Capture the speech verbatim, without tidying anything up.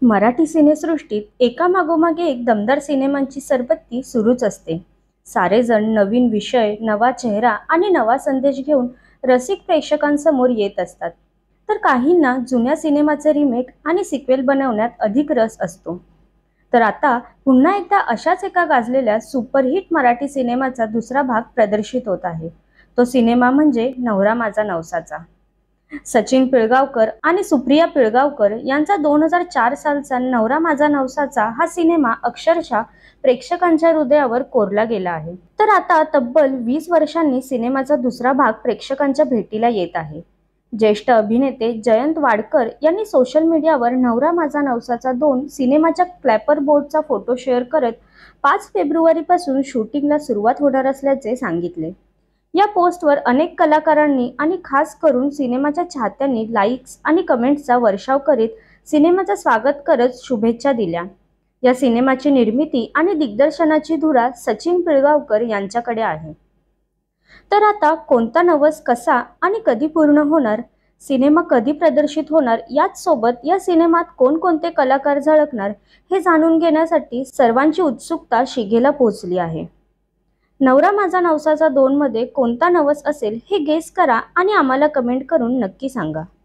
मराठी सिनेसृष्टीत एकामागोमाग एक दमदार सिनेमांची सरबत्ती सुरूच असते. सारेजण नवीन विषय, नवा चेहरा आणि नवा संदेश घेऊन रसिक प्रेक्षकांसमोर येत असतात. तर काहींना जुन्या सिनेमाचे रिमेक आणि सिक्वेल बनवण्यात अधिक रस असतो. तर आता पुन्हा एकदा अशाच एका गाजलेल्या सुपरहिट मराठी सिनेमाचा दुसरा भाग प्रदर्शित होत आहे. तो सिनेमा म्हणजे नवरा माझा नवसाचा. सचिन पिळगावकर आणि सुप्रिया पिळगावकर यांचा दोन हजार चार सालचा नवरा माझा नवसाचा हा सिनेमा अक्षरशः प्रेक्षकांच्या हृदयावर कोरला गेला आहे. तर आता तब्बल वीस वर्षांनी सिनेमाचा दुसरा भाग प्रेक्षकांच्या भेटीला येत आहे. ज्येष्ठ अभिनेते जयंत वाडकर यांनी सोशल मीडियावर नवरा माझा नवसाचा दोन सिनेमाच्या क्लॅपर बोर्डचा फोटो शेअर करत पाच फेब्रुवारीपासून शूटिंगला सुरुवात होणार असल्याचे सांगितले. या पोस्टवर अनेक कलाकारांनी आणि खास करून सिनेमाच्या चाहत्यांनी लाईक्स आणि कमेंट्सचा वर्षाव करीत सिनेमाचं स्वागत करत शुभेच्छा दिल्या. या सिनेमाची निर्मिती आणि दिग्दर्शनाची धुरा सचिन पिळगावकर यांच्याकडे आहे. तर आता कोणता नवस कसा आणि कधी पूर्ण होणार, सिनेमा कधी प्रदर्शित होणार, याच सोबत या सिनेमात कोणकोणते कलाकार झळकणार हे जाणून घेण्यासाठी सर्वांची उत्सुकता शिगेला पोहोचली आहे. नवरा माझा नवसाचा दोन मध्ये कोणता नवस असेल हे गेस करा आणि आम्हाला कमेंट करून नक्की सांगा.